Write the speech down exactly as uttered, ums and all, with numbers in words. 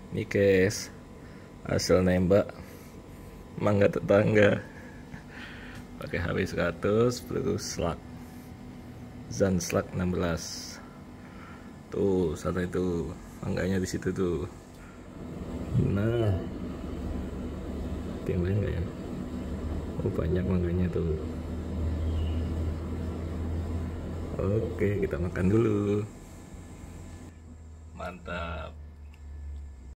Mikes hasil nembak mangga tetangga pakai H W seratus terus slug Zan slug enam belas. Tuh satu itu mangganya di situ tuh. Nah, tinggal enggak ya? Oh banyak mangganya tuh. Oke kita makan dulu. Mantap.